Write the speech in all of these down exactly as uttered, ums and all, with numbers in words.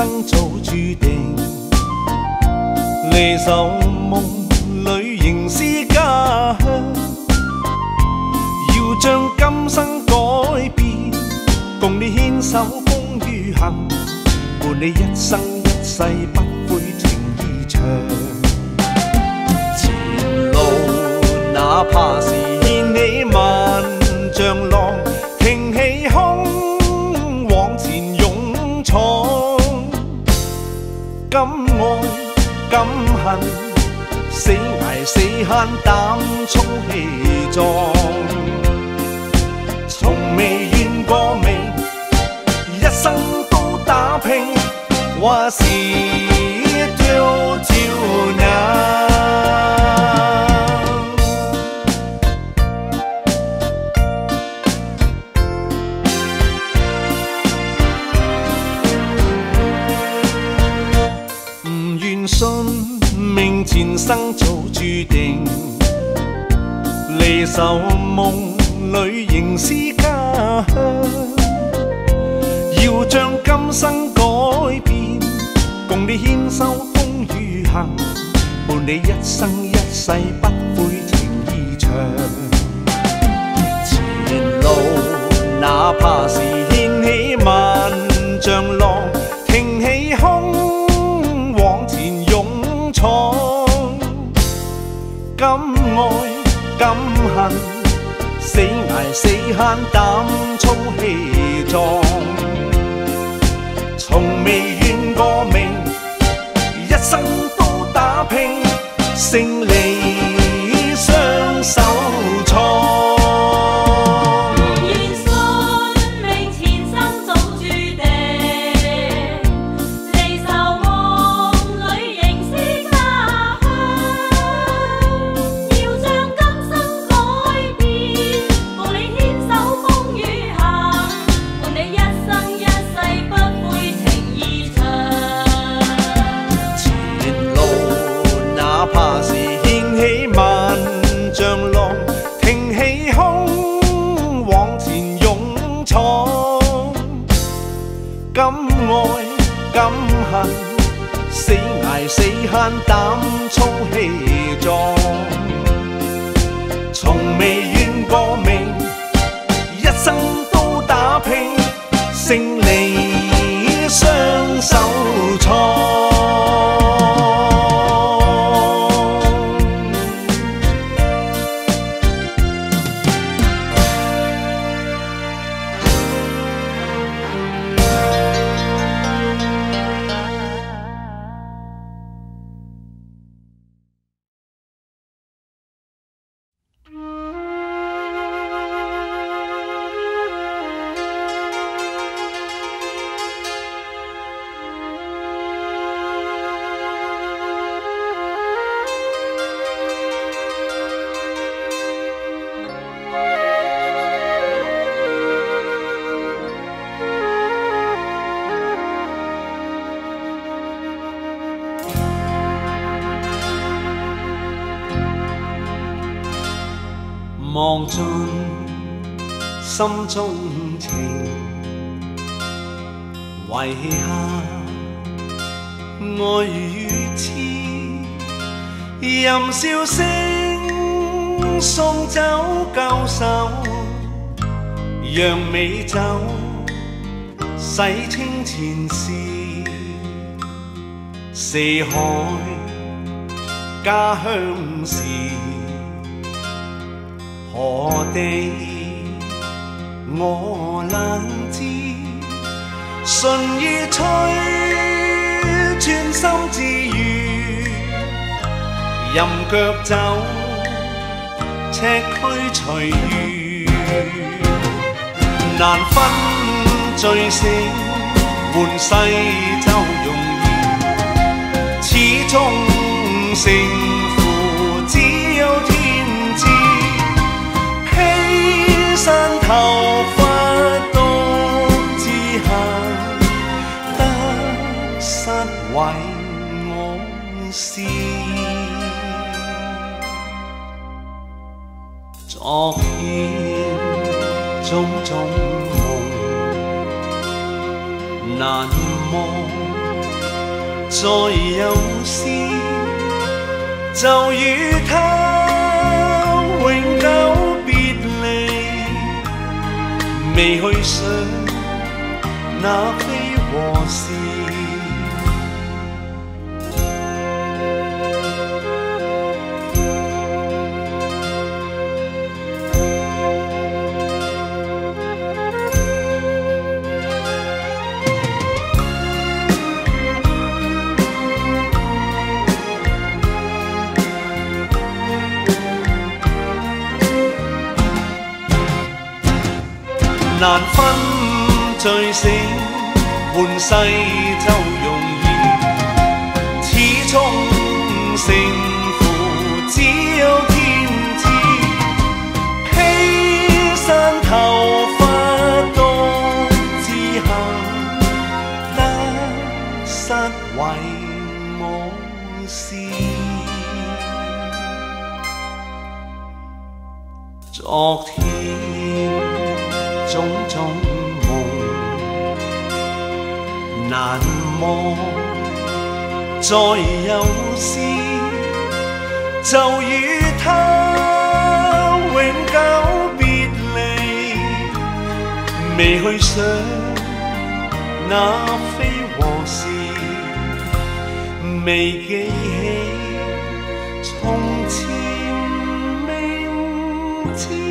生早注定，离愁梦里仍是家乡。要将今生改变，共你牵手风雨行，伴你一生一世不悔情意长。前路哪怕是掀起萬丈浪，挺起胸往前勇闖。敢愛敢恨，死捱死慳膽粗氣壯，從未怨過命，一生都打拼，話是丟照亮。唔願信命前生早注定，離愁夢裏仍是家鄉。要將今生改變，共你牽手風雨行，伴你一生一世不悔情意長。前路哪怕是掀起萬丈浪，挺起胸往前勇闖。敢愛敢恨，死捱死慳膽粗氣壯，從未怨過命，一生都打拼，勝利雙手創。敢愛敢恨，死捱死慳膽粗氣壯，從未怨過命，一生都打拼，勝利雙手創。望盡心中情，遺下愛與痴，任笑聲送走舊愁，讓美酒洗清前事，四海家鄉事。何地我冷知，順意吹，專心自娛，任腳走，赤軀隨遇，難分醉醒，換世就容易，始終勝負只有天知。披散頭髮獨自行，得失為我事。昨天種種夢難忘。 再有詩，就與他永久別離，未去想那非和是。難分醉醒，半世就容易，始終勝負只有天知。披散頭髮獨自行，得失為我事。昨天種種夢難忘，再有詩，就與他永久別離，未去想那非和是，未記起從前明知。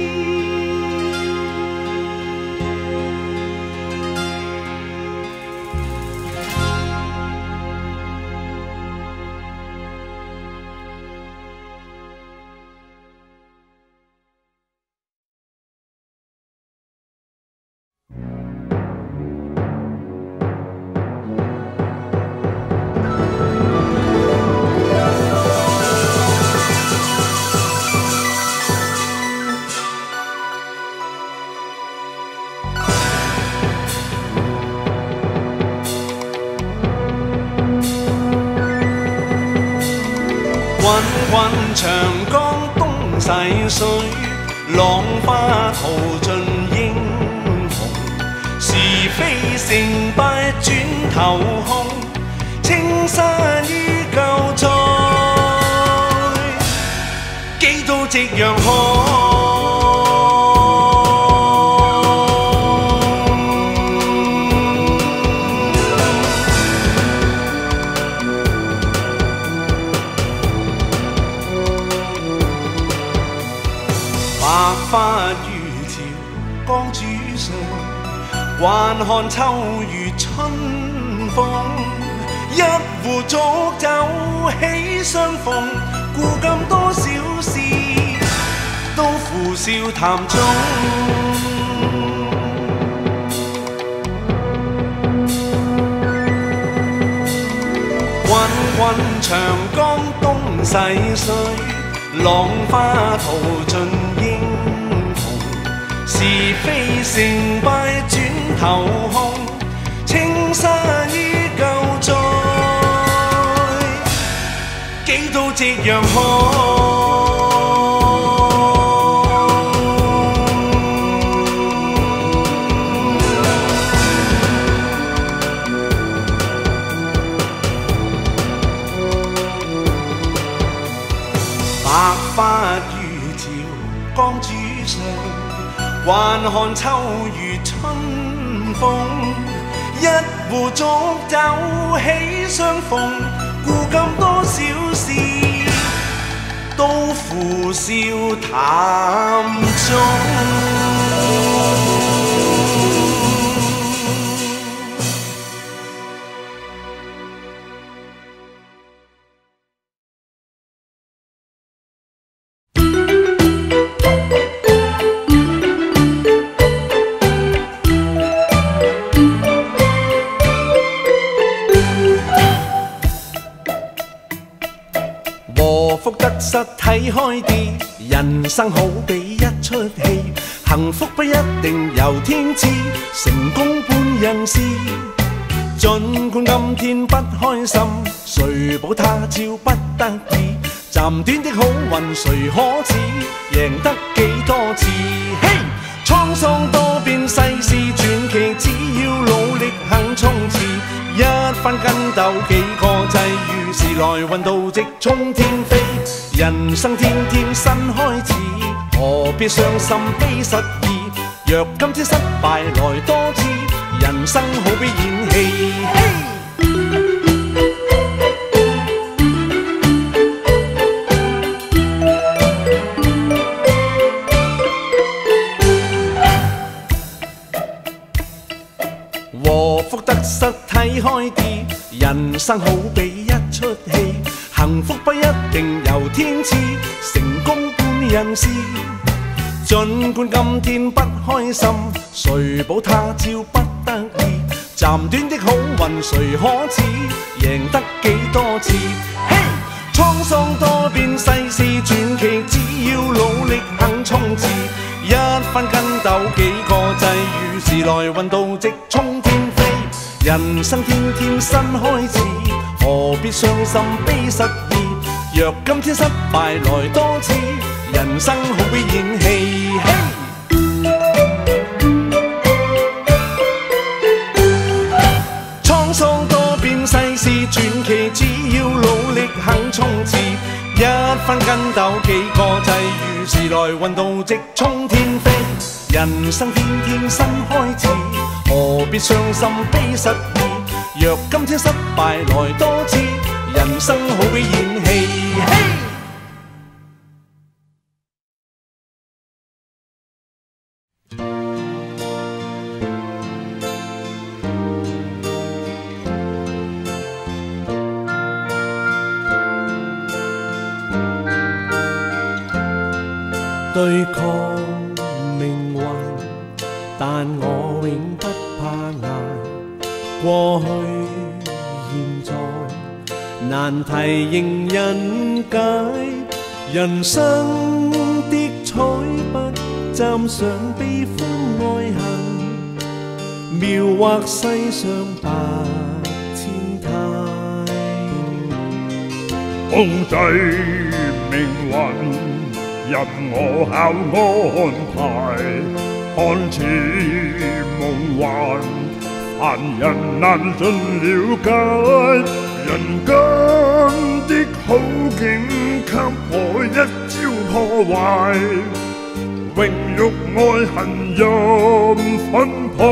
滾滾長江東逝水，浪花淘盡英雄。是非成敗轉頭空，青山依舊在，幾度夕陽紅。白髮如潮江主上，還看秋月春風。一壺濁酒喜相逢，古今多少事，都付笑談中。滾滾長江東逝水，浪花淘盡英雄。是非成敗轉頭空，青山依舊在，幾度夕陽紅。白髮如潮江主上，還看秋月春風。一壺濁酒喜相逢，古今多少事，都付笑談中。禍福得失睇開啲，人生好比一出戲，幸福不一定由天賜，成功半人事。儘管今天不開心，誰保他朝不得已？暫短的好運誰可知？贏得幾多次？嘿，滄桑多變世事傳奇，只要努力肯衝刺。 一番筋斗幾個際遇，時來運到直衝天飛。人生天天新開始，何必傷心悲失意？若今天失敗來多次，人生好比演戲。禍福得失睇開啲，人生好比一出戲，幸福不一定由天賜，成功本人事。儘管今天不開心，誰保他朝不得意？暫短的好運誰可恃？贏得幾多次？嘿，滄桑多變，世事傳奇，只要努力肯衝刺，一番筋斗幾個際遇，時來運到直衝天飛。人生天天新開始，何必傷心悲失意？若今天失敗來多次，人生好比演戲。滄桑多變，世事傳奇，只要努力肯衝刺，一番筋斗幾個際遇，時來運到直衝天飛。人生天天新開始，何必傷心悲失意？若今天失敗來多次，人生好比演戲。對抗命運，但我永不怕捱。過去現在難題迎人解，人生的彩筆沾上悲歡愛恨，描畫世上百千態。 控制命運任我考安排，看似夢幻，凡人難盡了解。人間的好景給我一朝破壞，榮辱愛恨任分派。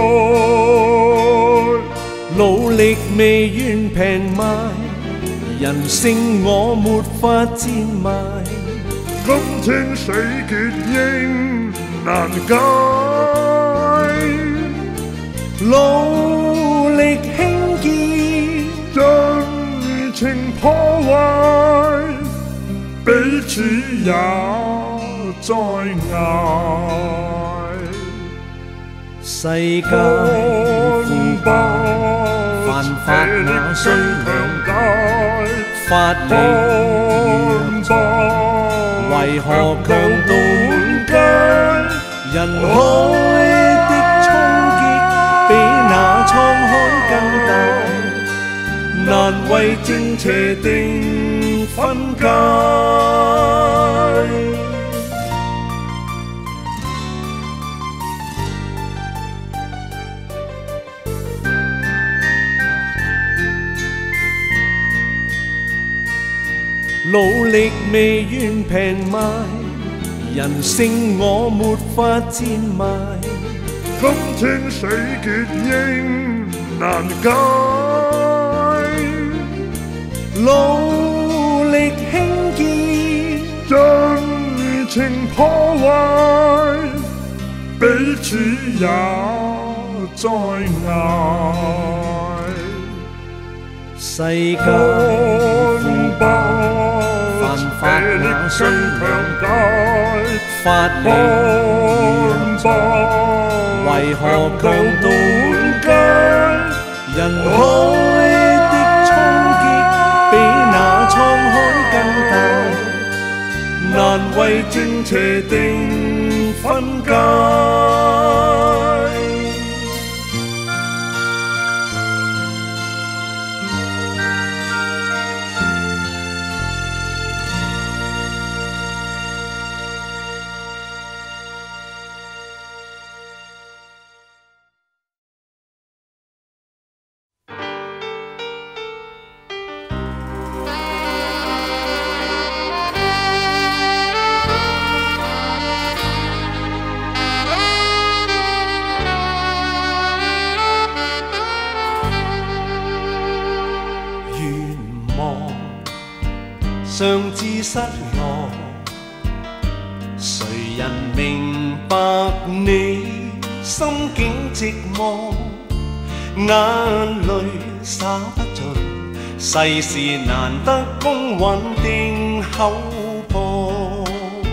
努力未願平賣，人性我沒法賤賣。 今天死結應難解， 努力興建， 真情破壞，彼此也在捱。 世界腐敗，犯法那需強大，法理弱在。為何強盜滿街？人海的衝擊比那滄海更大，難為正邪定分界。努力未願平賣，人性我沒法賤賣。 今天死結應難解， 努力興建， 真情破壞，彼此也在捱。 世界腐敗，犯法那需強大，法理弱在。為何強盜滿街？人海的衝擊比那滄海更大，難為正邪定分界。 常自失落。谁人明白你心境寂寞？眼淚灑不盡，世事難得公允定厚薄。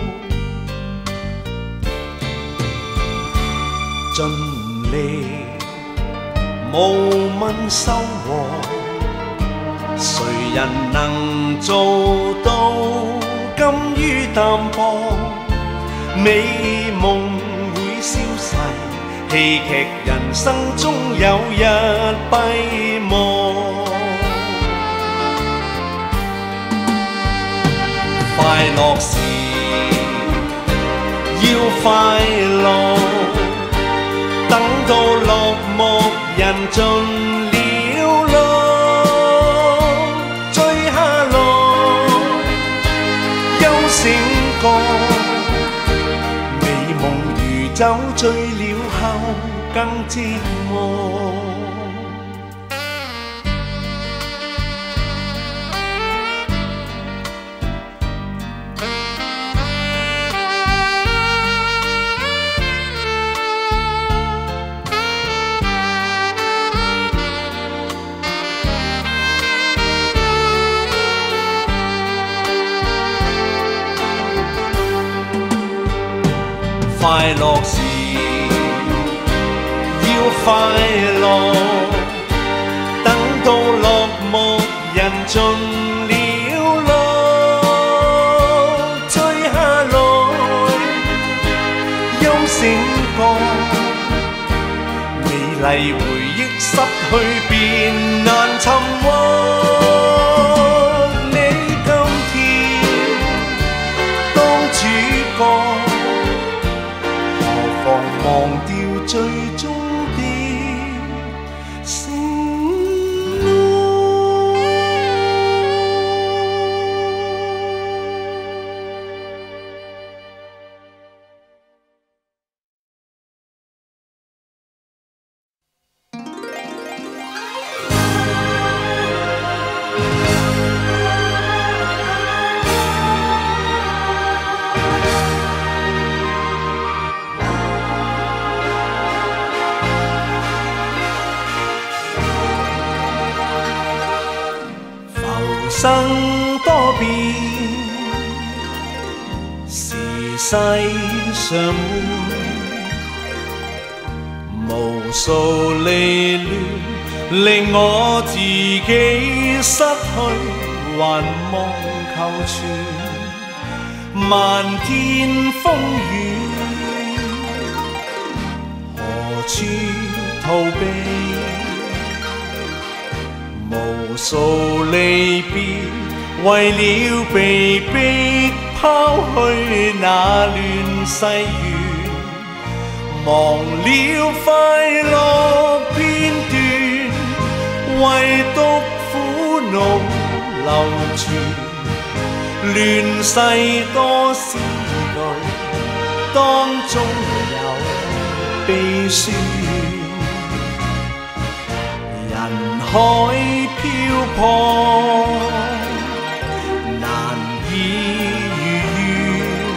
盡力無問收穫，誰人能做到甘於淡薄？美夢會消逝，戲劇人生終有日閉幕。快樂時要快樂，等到落幕人盡了路，追下來休醒過。美夢如酒醉了後更寂寞。快樂時要快樂，等到落幕人盡了路，追下來休醒過。美麗回憶失去便難尋獲。你今天當主角，忘掉最終的承諾。生多變，時勢常換，無數離亂令我自己失去，還望求全。漫天風雨，何處逃避？無數離別，為了被逼拋去那亂世緣，忘了快樂片段，唯獨苦惱流傳。亂世多思慮，當中有悲酸。人海漂泊，難以如願。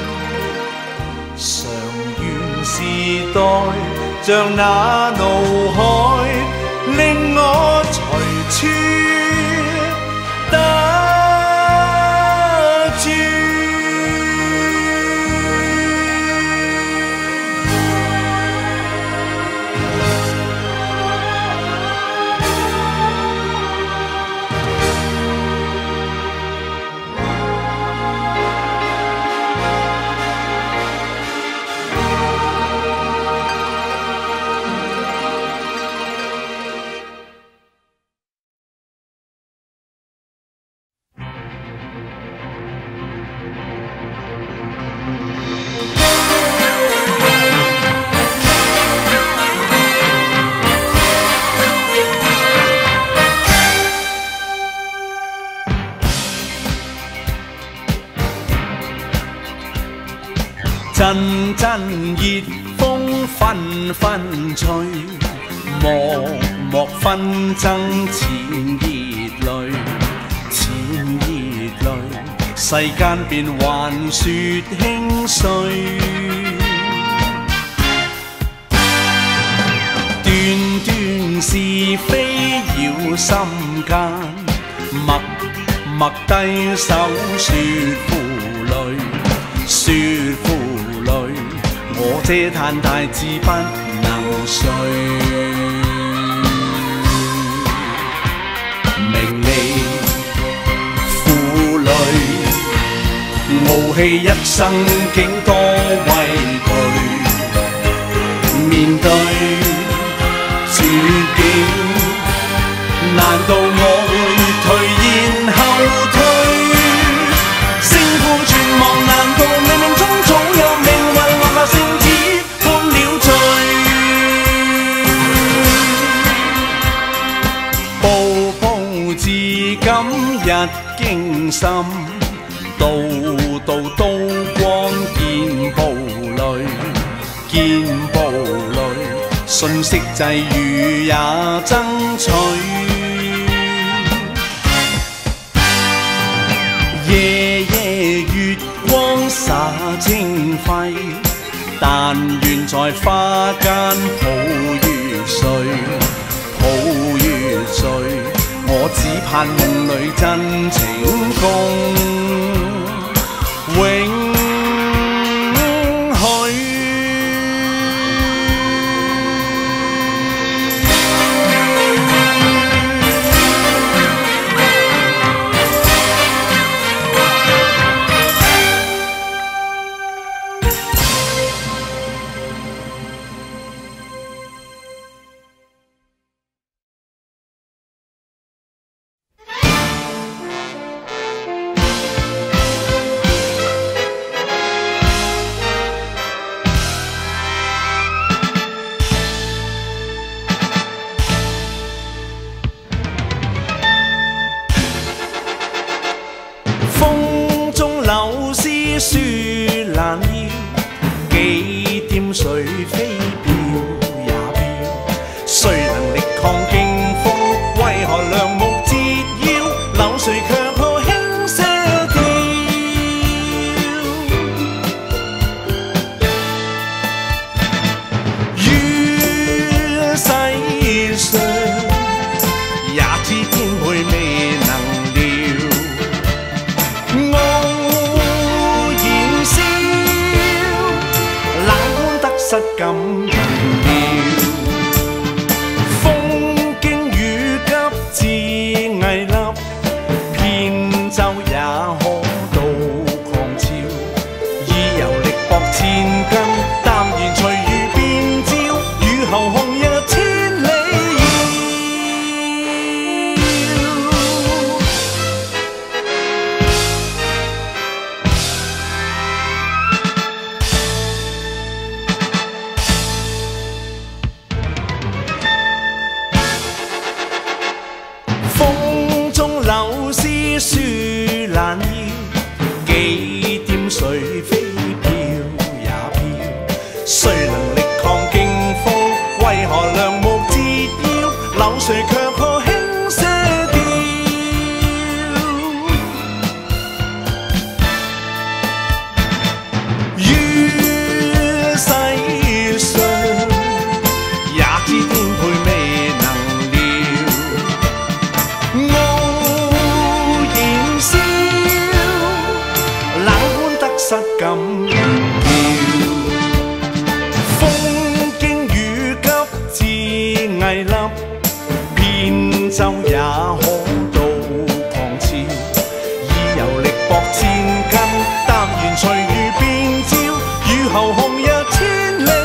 常願時代像那怒海，令我隨處打轉。陣陣熱風紛紛吹，漠漠紛爭濺熱淚，濺熱淚。 世間變幻雪輕碎。段段是非繞心間，默默低手說負累，說負累，我這嘆大志不能遂。名利負累，傲氣一生竟多畏懼，面對絕境，難道我會退然後退？勝負存亡，難道冥冥中早有命運，或或聖子判了罪？步步至今日驚心，道道刀光見暴戾，見暴戾。信息際遇也爭取，夜夜月光灑清輝，但願在花間抱月睡，抱月睡。我只盼夢裏真情共永。柳絲雪蘭腰，幾點水飛飄也飄。誰能力抗勁風？為何梁木折腰？柳絮卻可輕些掉。於世上，也知天配未能料。失感人妙，風經雨急至危立，扁舟也可渡狂潮。以遊力搏千斤，淡然隨遇變招，雨後紅日千里柳絲雪蘭腰，幾點水飛飄也飄。誰能力抗勁風？為何梁木折腰？柳絮卻可輕些掉。於世上，也知天配未能料。失感人妙，風經雨急至危立，扁舟也可渡狂潮。以遊力搏千斤，淡然隨遇變招，雨後紅日千里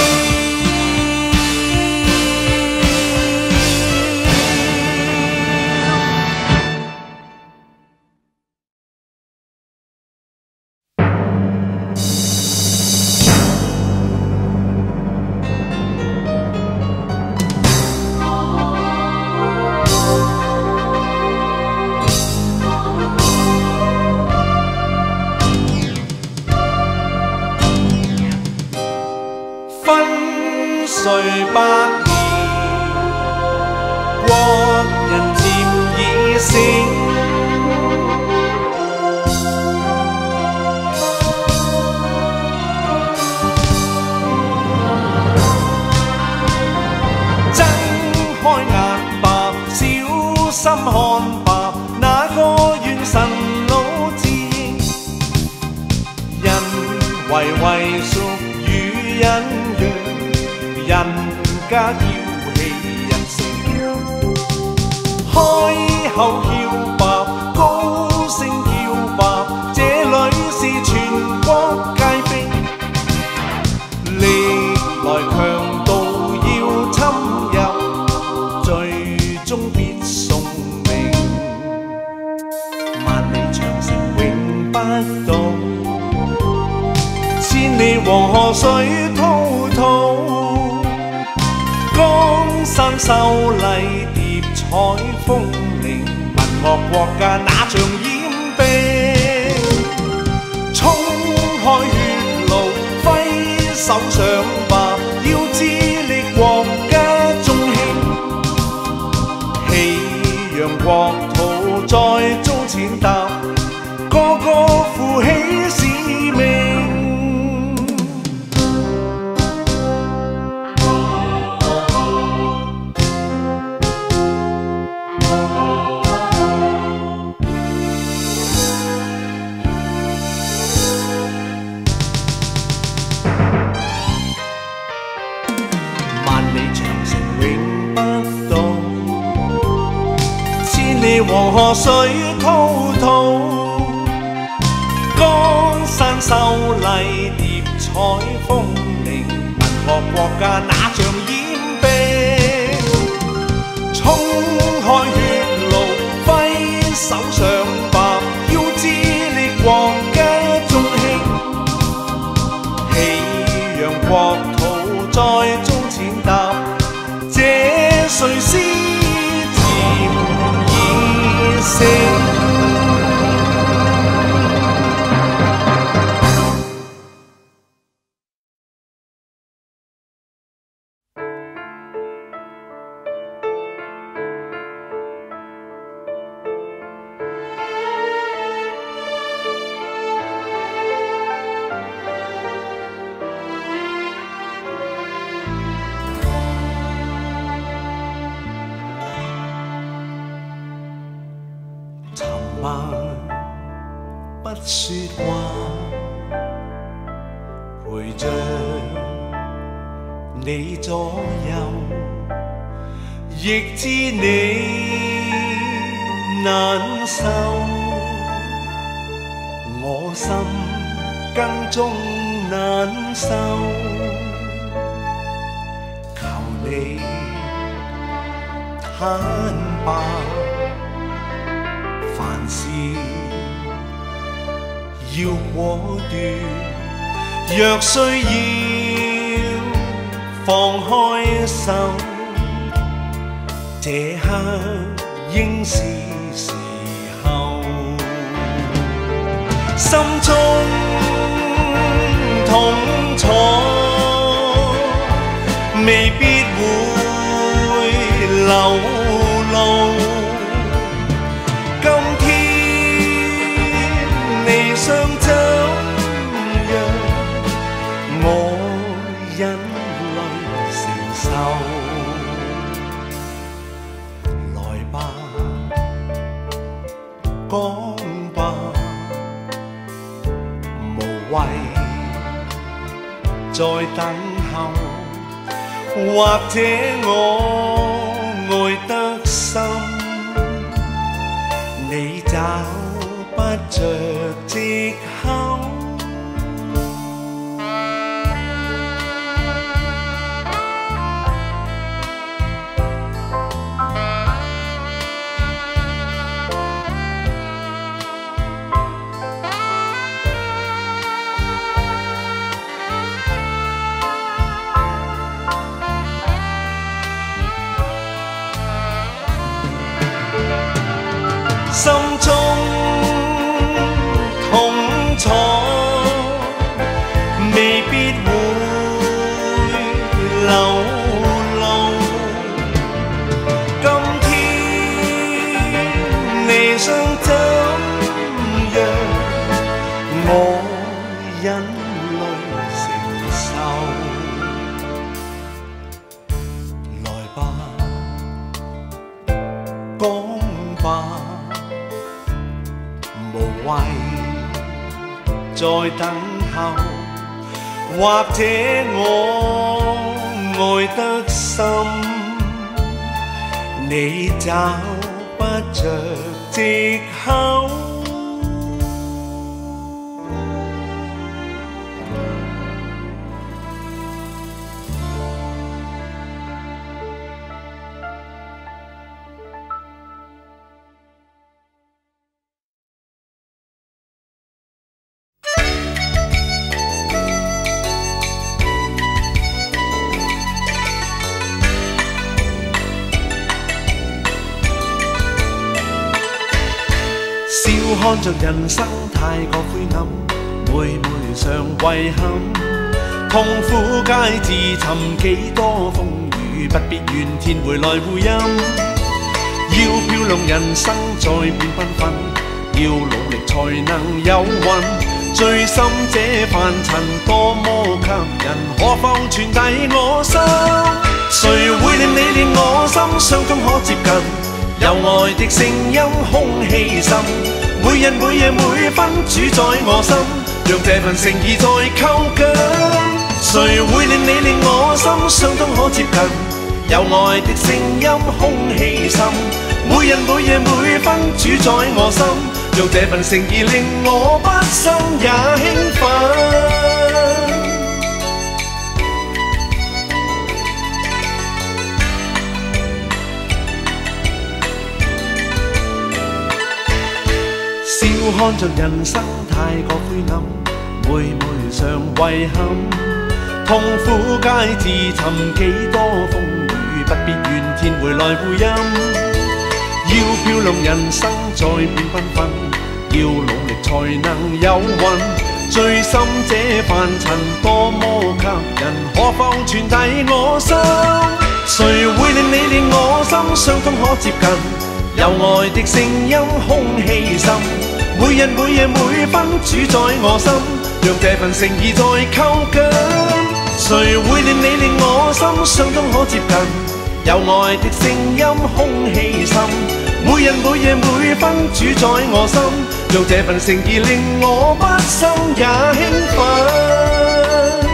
歲百年，國人漸已醒。 歌願神老自應，人為為屬與隱揚，人家嬌氣人性，開口翹白，高聲叫白，這裏是全國皆非，歷來強盜要侵入，最終必送命，萬里長城永不到，千里黃河水滔滔，江山秀麗疊彩峰嶺，文樂國家那場掩蔽，衝開血路揮手上吧，要致力國家中興，氣揚國土再遭踐踏，個個負起使命。黃河水滔滔，江山秀麗疊彩峰嶺，文學國家那場掩蔽，衝開血路揮手上吧，要致力國家中興，氣揚國土再遭踐踏，這誰是不說話，陪着你左右，亦知你難受，我心更中難受，求你坦白，凡事要果斷，若需要放開手，這刻應是時候。心中痛楚未必會流露。想怎樣，我忍淚承受。來吧，講吧，無謂再等候，或者我愛得深，你找不着藉口。心中痛楚未必會流露，今天你想怎樣，我忍淚承受。來吧，講吧， 無謂再等候，或者我愛得深，你找不着藉口。笑看着人生太過灰暗，每每常遺憾，痛苦皆自尋，幾多風雨不必怨天回來回音。要漂亮人生再變繽紛，要努力才能有運。最深這凡塵多麼吸引，可否傳遞我心？誰會令你令我心相通可接近？有愛的聲音，空氣滲，每日每夜每分主宰我心，讓這份誠意再扣緊。誰會令你令我心相通可接近？有愛的聲音，空氣滲，每日每夜每分主宰我心，讓這份誠意令我畢生也興奮。笑看着人生太過灰暗，每每常遺憾，痛苦皆自尋，幾多風雨不必怨天回來回音。要漂亮人生再變繽紛，要努力才能有運。最深這凡塵多麼吸引，可否傳遞我心？誰會令你令我心相通可接近？有愛的聲音，空氣滲，每日每夜每分主宰我心，讓這份誠意再扣緊。誰會令你令我心相通可接近？有愛的聲音，空氣滲，每日每夜每分主宰我心，讓這份誠意令我畢生也興奮。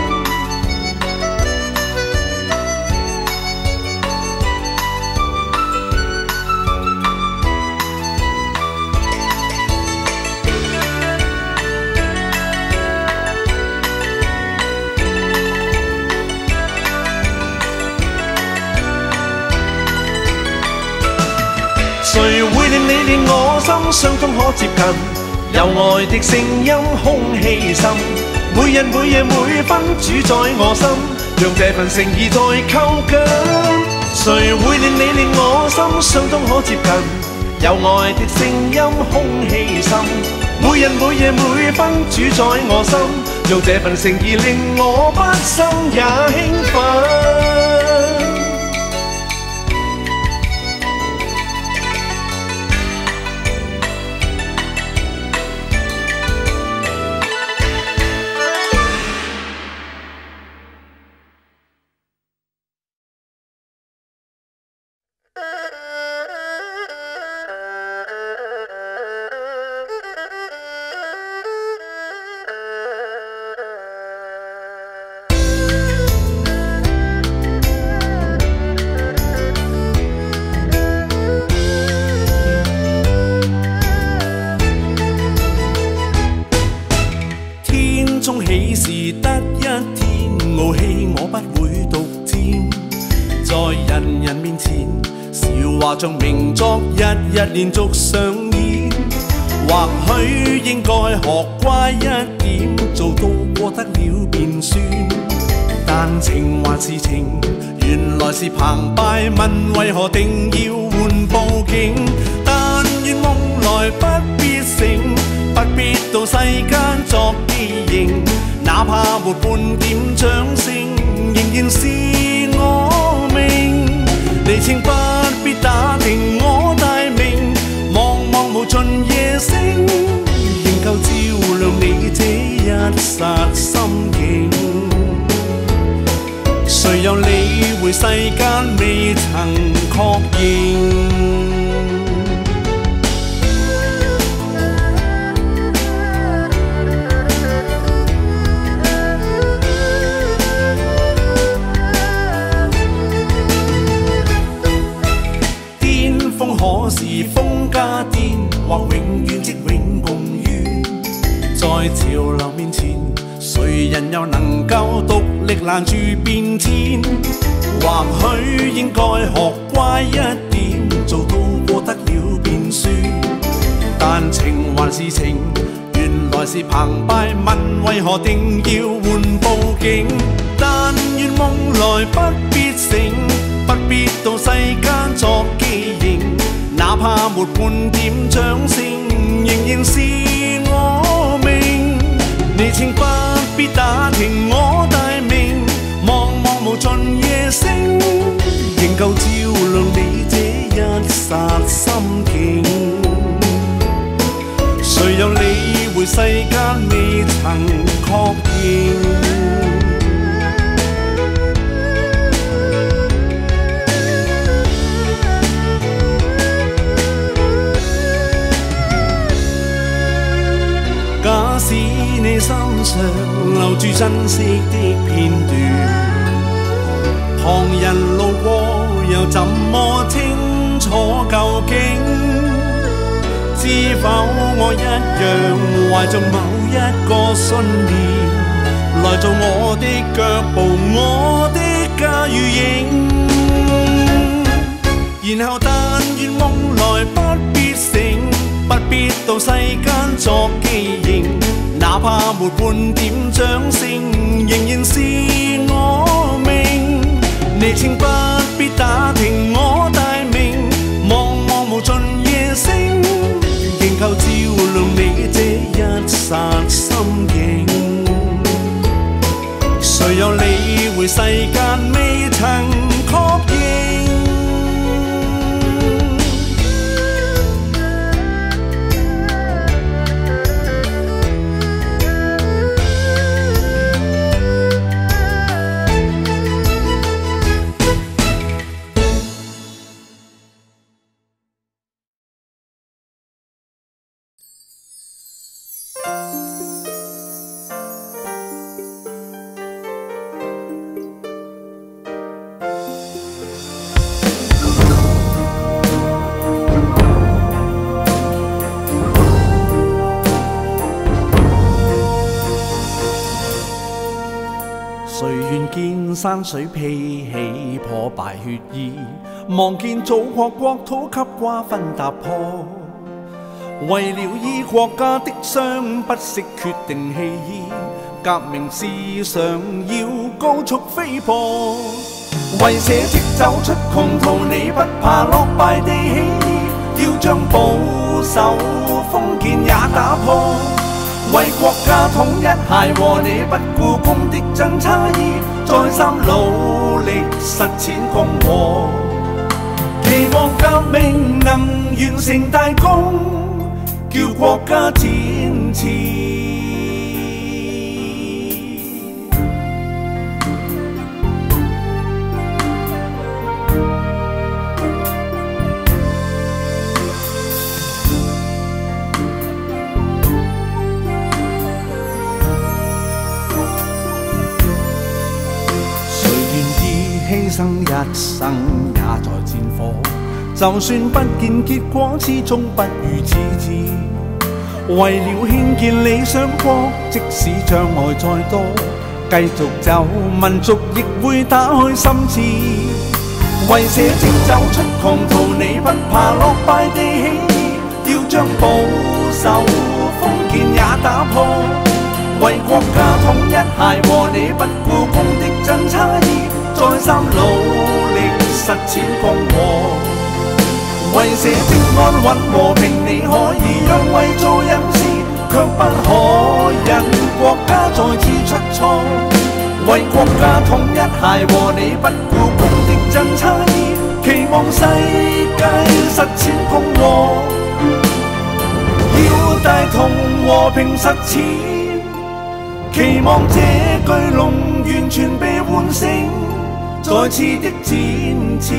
誰會令你令我心相通可接近？有愛的聲音，空氣滲，每日每夜每分主宰我心，讓這份誠意再扣緊。誰會令你令我心相通可接近？有愛的聲音，空氣滲，每日每夜每分主宰我心，讓這份誠意令我畢生也興奮。喜事得一天，傲氣我不會獨佔，在人人面前，笑話像名作，日日連續上演。或許應該學乖一點，做到過得了便算。但情還是情，原來是澎湃，問為何定要換佈景？但願夢來不必醒，不必到世間作畸形，哪怕沒半點掌聲，仍然是我命。離情不必打定我大名，茫茫無盡夜星，仍夠照亮你這一剎心境。誰又理會世間未曾確認？ 或永遠即永共於在潮流面前，誰人又能夠獨力攔住變遷？或許應該學乖一點，做到過得了便算。但情還是情，原來是澎湃，問為何定要換佈景？但願夢來不必醒，不必到世間作記認，哪怕沒半點掌聲，仍然是我命。你請不必打聽我大名，茫茫無盡夜星，仍夠照亮你這一剎心境。誰又理會世間未曾確認？假使你心上留住珍惜的片段，旁人路過又怎麼清楚究竟？知否我一樣懷着某一個信念，來做我的腳步，我的家與影。然後但願夢來不必醒，不必到世間作記認，哪怕沒半點掌聲，仍然是我命。你請不必打聽我大名，茫茫無盡夜星，仍夠照亮你這一剎心境。誰又理會世間未曾確認？誰願見山水披起破敗血意，望見祖國國土給瓜分踏破。為了以國家的傷不惜決定棄醫，革命思想要高速飛播。為寫即走出窮途，你不怕落敗地起義，要將保守封建也打破。為國家統一諧和，你不顧功的真差異，再三努力實踐共和。期望革命能完成大功，叫國家展翅。犧牲一生也在戰火，就算不見結果，始終不如自治。為了興建理想國，即使障礙再多，繼續走，民族亦會打開心智。為寫即走出窮途，你不怕落敗地起義，要將保守封建也打破。為國家統一諧和，你不顧功的真差異，再三努力實踐共和。為寫即安穩和平，你可以讓位做人事，卻不可引國家再次出錯。為國家統一諧和，你不顧功的真差異，期望世界實踐共和。要帶同和平實踐，期望這巨龍完全被喚醒，再次的展翅。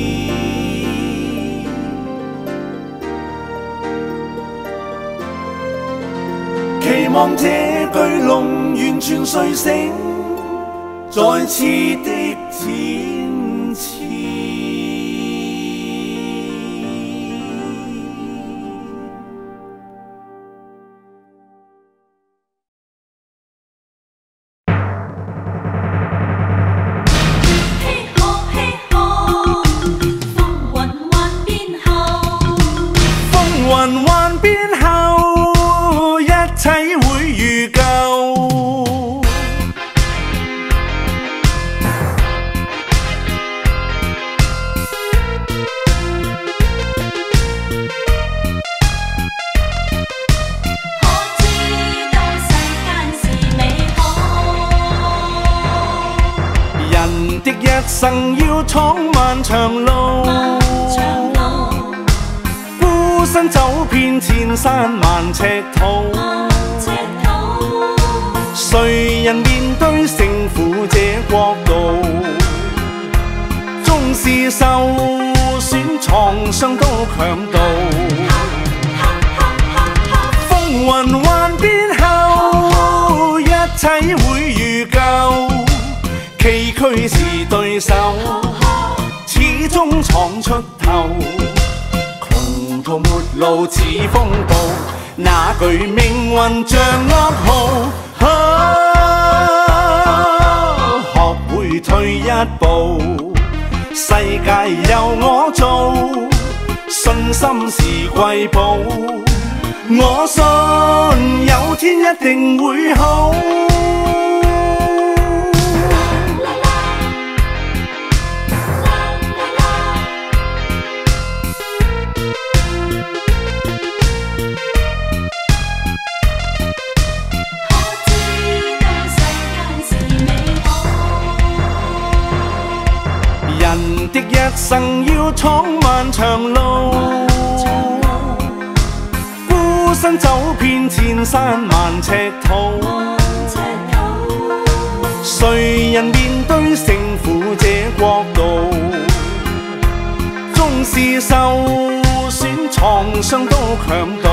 期望這巨龍完全睡醒，再次的展翅。 雲幻變後，一切會如舊。 可知道世間是美好， 人的一生要闖漫長路。 漫長路。 孤身走遍千山萬尺土， 萬尺土， 誰人面對勝負這國度？縱是受損創傷都強渡。風雲幻變後，一切會如舊。崎嶇是對手，始終闖出頭。途末路似風暴，那句命運像噩耗。啊，學會退一步，世界由我做，信心是貴寶。我信有天一定會好。人的一生要闖漫長路，孤身走遍千山萬尺土。誰人面對勝負這國度？縱是受損創傷都強渡。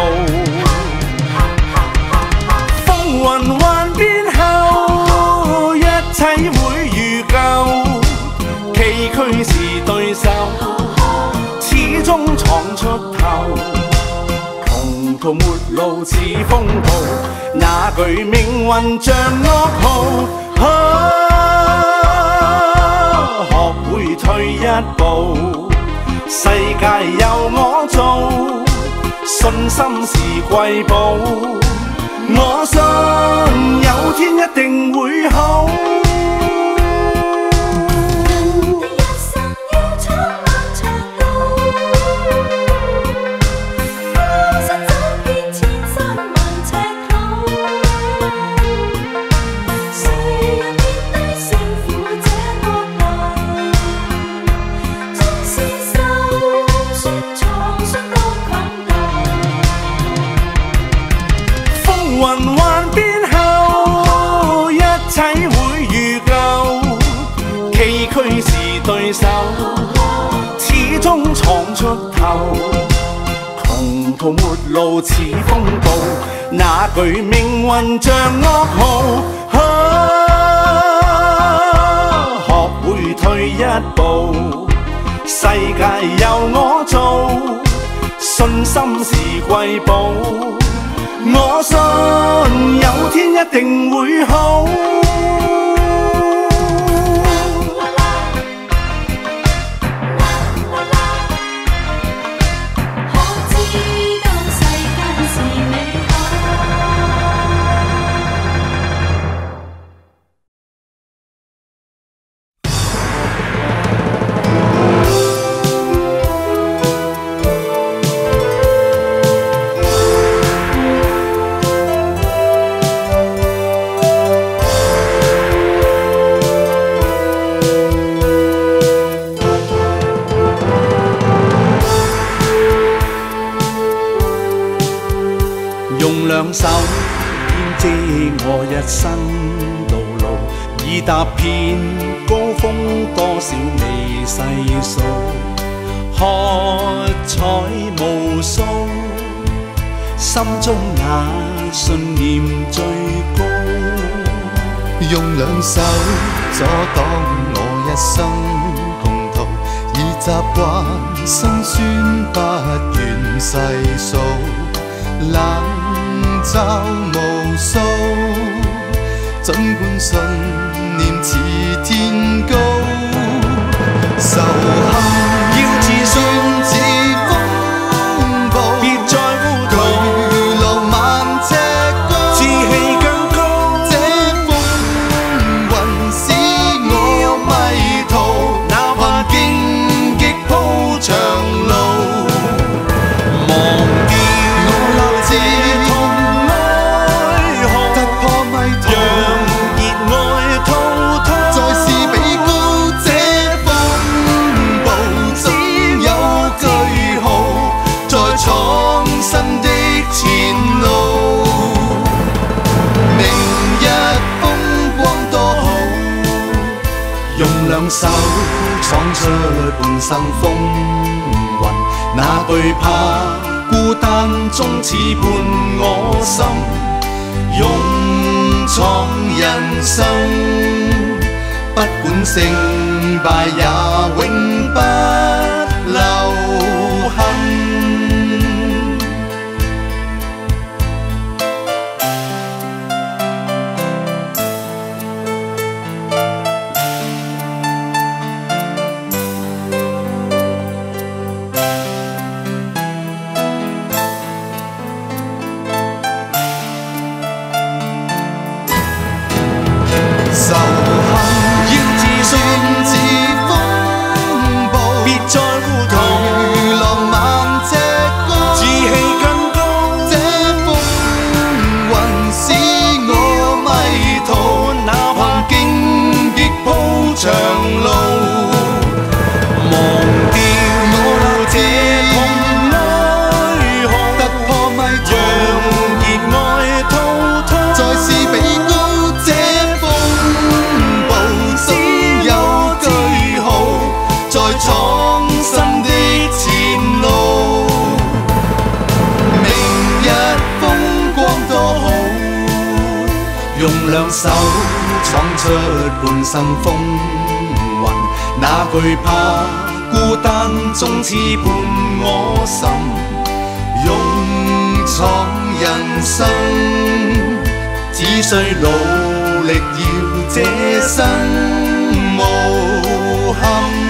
風雲幻變後，一切會如舊。崎嶇是對手，始終闖出頭。窮途末路似風暴，那句命運像噩耗。啊，學會退一步，世界由我做，信心是貴寶。我信有天一定會好。雲幻變後，一切會如舊。崎嶇是對手，始終闖出頭。窮途末路似風暴，那句命運像噩耗。啊，學會退一步，世界由我做，信心是貴寶。我信有天一定會好。 可知道世間是美好。 用兩手編織我一生道路，已踏遍高峰多少未細數，喝彩無數，心中那信念最高。 用兩手阻擋我一生窮途，已習慣辛酸不願細數。冷嘲無數，儘管信念似天高，仇恨要自信似風暴，別在乎手闖出半生風雲，哪懼怕孤單終似伴我心，勇闖人生，不管勝敗也永不留痕。仇恨要自信似風暴，別再糊塗。巨浪萬尺高，志氣更高。這風雲使我迷途，哪怕荊棘鋪長路，忘掉我這痛哀號，突破迷途，讓熱愛滔滔，再試比高。闖新的前路，明日風光多好，用兩手闖出半生風雲，哪懼怕孤單終似伴我心，勇闖人生，只需努力要這生無憾。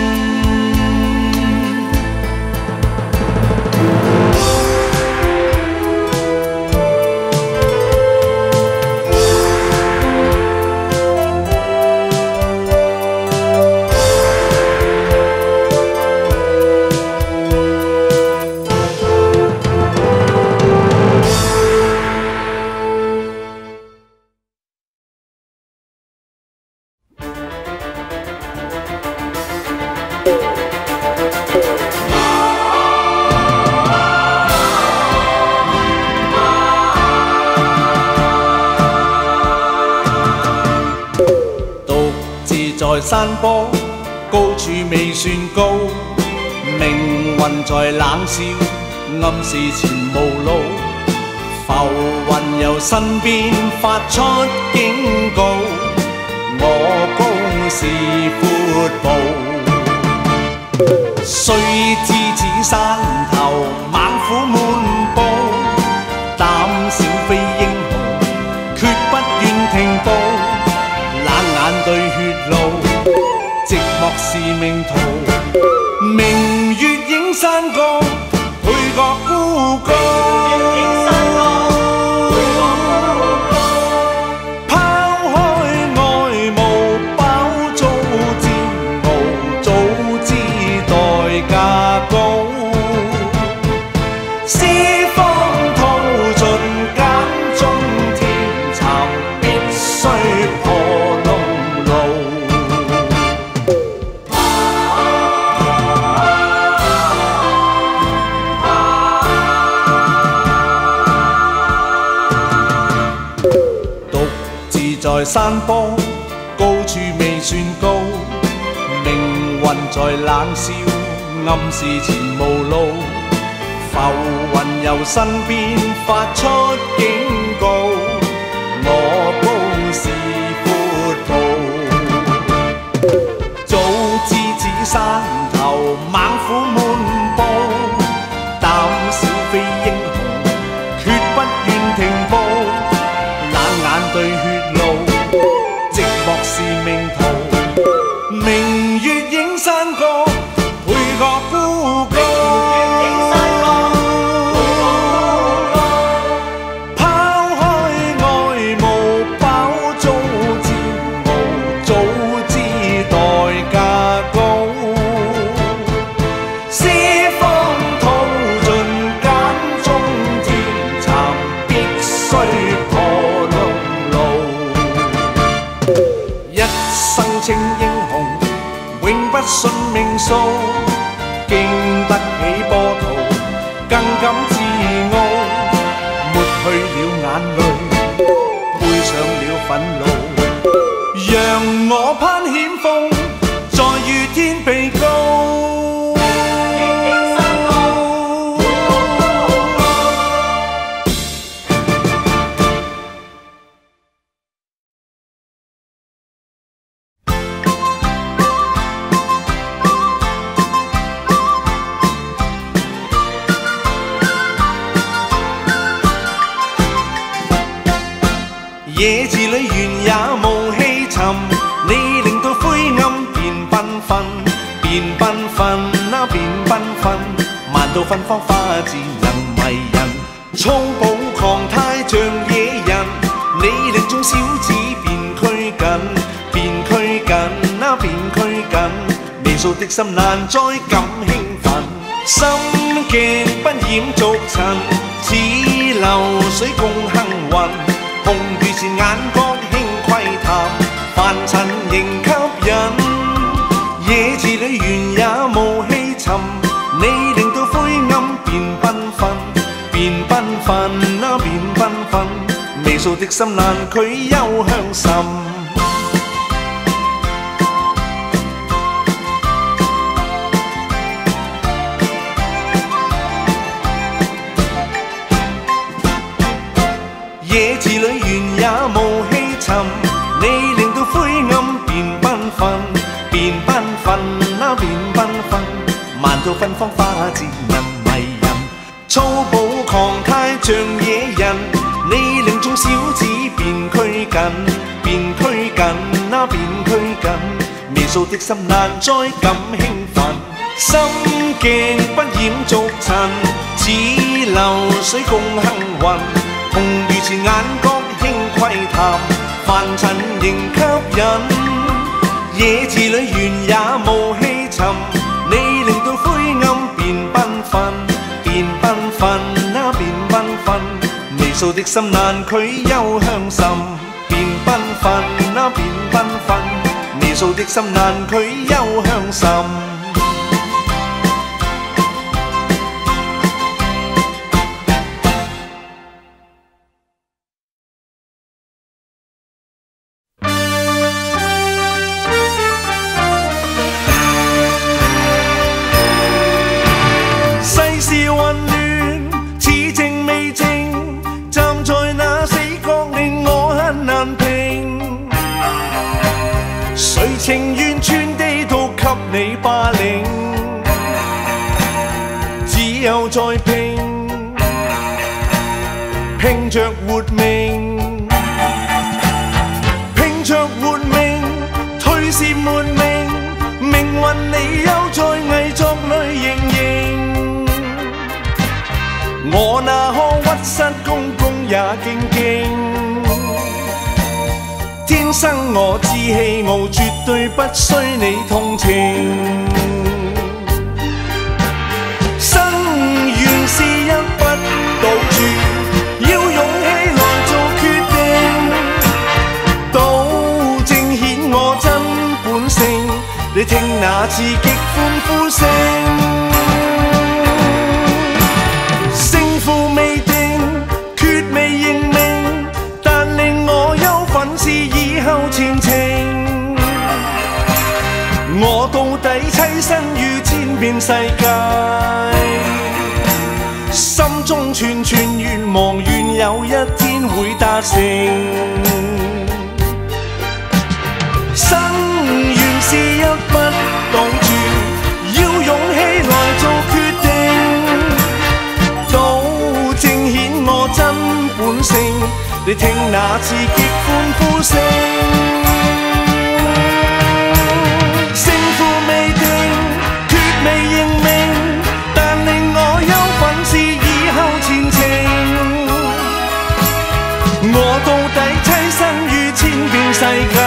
在山坡高處未算高，命運在冷笑，暗示前無路。浮雲由身邊發出警告，我高是闊步。雖知此山頭猛虎滿布，膽小非英雄，決不願停步。冷眼對血路，寂寞是命途。明月映山崗，配角孤高。拋開外務，飽遭煎熬，早知代價高。四方淘盡揀中天蠶，必須破龍路。在山坡高處未算高，命運在冷笑，暗示前無路。浮雲由身邊發出警告，我高是闊步。早知此山頭猛虎滿布，膽小非英雄，決不願停步。冷眼對血路，寂寞是命途。明月映山崗，配角孤高。拋開外務，飽遭煎熬，早知代價高。四方淘盡揀中天蠶，必須破龍路。一生稱英雄，永不信命數。經得起波濤，更感自傲。抹去了眼淚，背上了憤怒，讓我攀險峰，在夜字裏原也無氣沉，你令到灰暗變繽紛，變繽紛啊變繽紛，慢到芬芳花自能迷人，粗暴狂態像野人，你令眾小子變拘謹，變拘謹啊變拘謹，微素的心難再感興奮，心鏡不染俗塵，似流水共幸運。紅如是眼角輕窺探，凡塵仍吸引。夜字裏原也無氣沉，你令到灰暗變繽紛，變繽紛啊變繽紛，微素的心難拒幽香滲。夜字裏原也無氣沉，你令到灰暗變繽紛，變繽紛啊變繽紛，慢到芬芳花自能迷人，粗暴狂態像野人，你令眾小子變拘謹，變拘謹啊變拘謹，微素的心難再感興奮，心鏡不染俗塵，似流水共幸運。紅如前眼角輕窺探，凡塵仍吸引。夜字裏原也無氣沉，你令到灰暗變繽紛，變繽紛啊變繽紛，微素的心難拒幽香滲，變繽紛啊變繽紛，微素的心難拒幽香滲。情願穿地都給你霸凌，只有再拼，拼着活命，拼着活命，推是沒命，命運你又在偽作裏盈盈。我那可屈膝恭恭也敬敬。天生我志氣傲，絕對不需你同情。生緣是一筆賭注，要勇氣來做決定。賭正顯我真本性，你聽那刺激歡呼聲。勝負未定，決未認命，但令我憂憤是以後前程。我到底棲身於千變世界，心中串串願望，願有一天會達成。生緣是一筆賭注，要勇氣來做決定。賭正顯我真本性，你聽那刺激歡呼聲。勝負未定，決未認命，但令我憂憤是以後前程。我到底棲身於千變世界，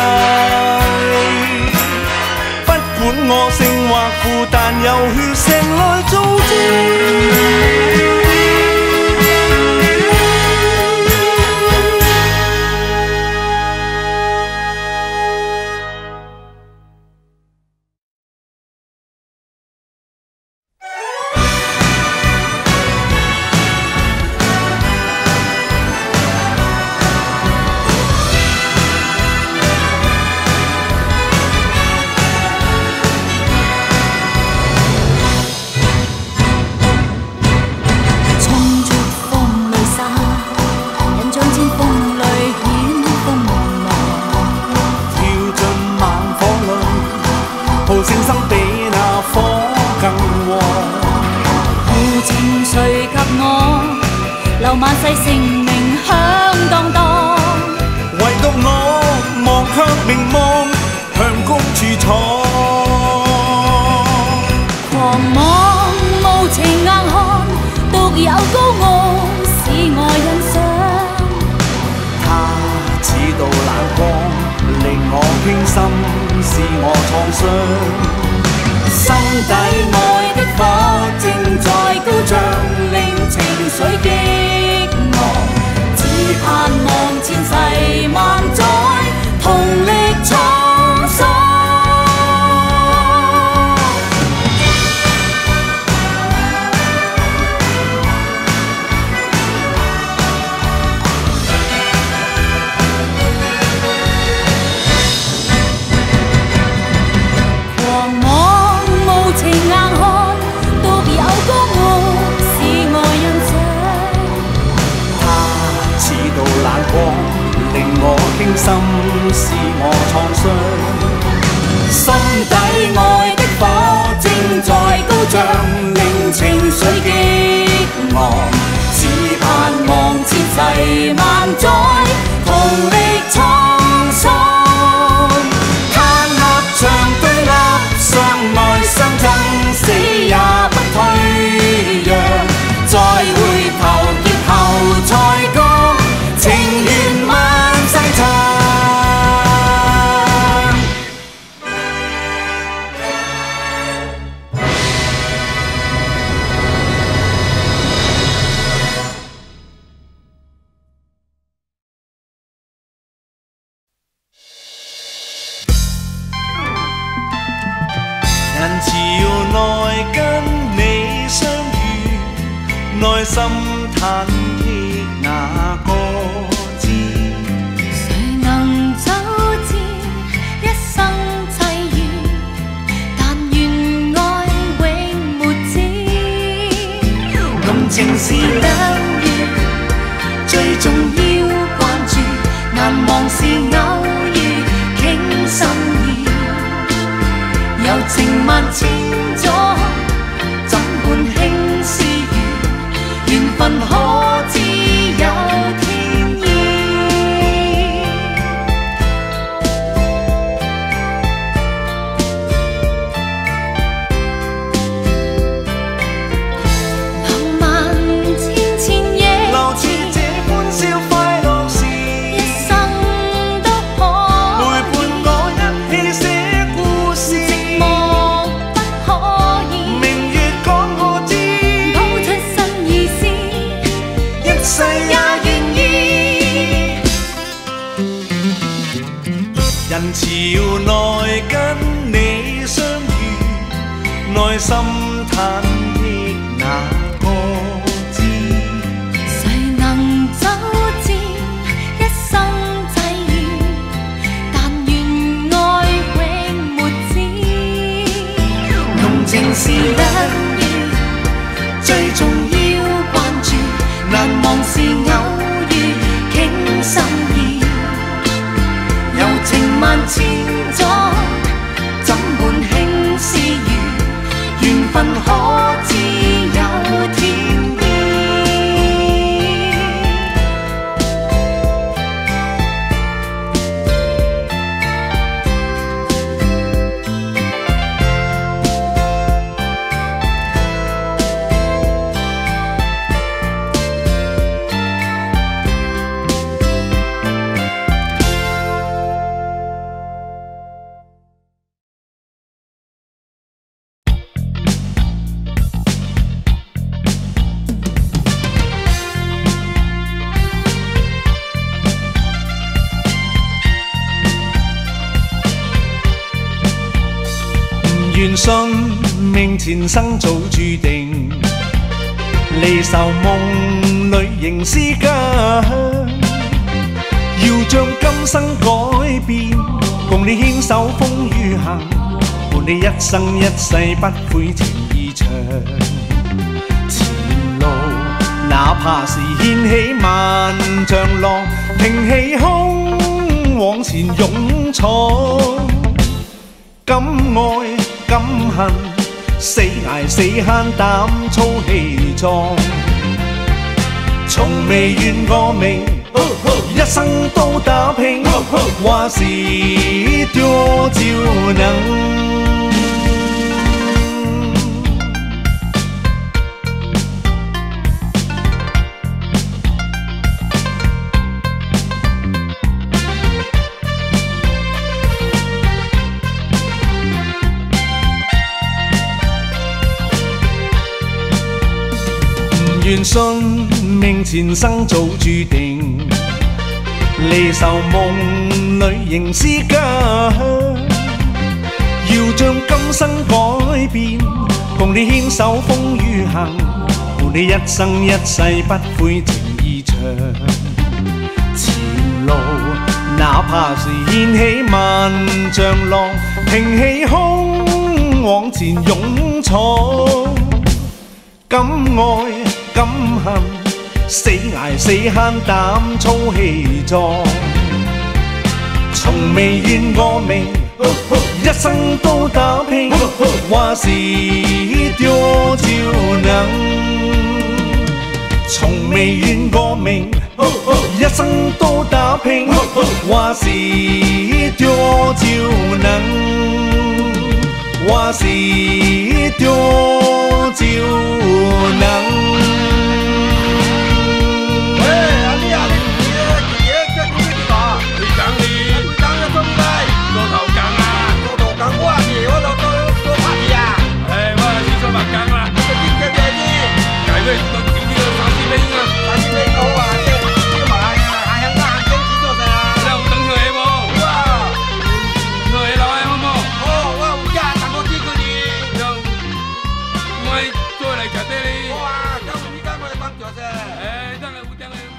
不管我勝或負，但有血性來做證。萬世成名響當當，為明望向高處闖。 狂妄無情硬漢，獨有高傲使我欣賞。 他似道冷光，令我傾心，使我創傷。心底愛的火正在高漲，令情緒激昂。只盼望千世萬載，同力創傷。令我傾心，使我創傷。心底愛的火正在高漲，令情緒激昂。只盼望千世萬載，同力創傷。攤鴨像對立，相愛相爭，死也不退讓。再回頭劫後才講，情願萬世長。人潮內跟你相遇，內心忐忑那個字。 誰能走至一生際遇？但願愛永沒止。 濃情是兩月，最重要關注，難忘是偶遇，傾心意。柔情萬千種，怎伴輕絲雨？緣分可知有天意？ 浪漫千千夜， 留住這歡笑快樂時， 一生都可陪伴我一起寫故事。 寂寞不可以， 明月講我知， 譜出新意思， 一世也願意。人潮內跟你相遇，內心忐忑那個字。 誰能走至一生際遇？但願愛永沒止。 濃情是兩月，最重要關注，難忘是偶遇，傾心意。柔情萬千種，怎伴輕絲雨？緣分可知有天意？願信命前生早注定，離愁夢裏仍是家鄉。要將今生改變，共你牽手風雨行，伴你一生一世不悔情意長。前路哪怕是掀起萬丈浪，挺起胸往前勇闖。敢愛敢恨，死捱死慳膽粗氣壯，從未怨過命， 一生都打拼，話是多照能。願信命前生早注定，離愁夢裏仍是家鄉。要將今生改變，共你牽手風雨行，伴你一生一世不悔情意長。前路哪怕是掀起萬丈浪，挺起胸往前勇闖。敢愛敢恨，死捱死慳膽粗氣壯，從未怨過命，一生都打拼，話是多照能。從未怨過命，一生都打拼，話是多照能，話是多照能。 哇！今日而家我哋幫咗啫。誒，真係好正啊！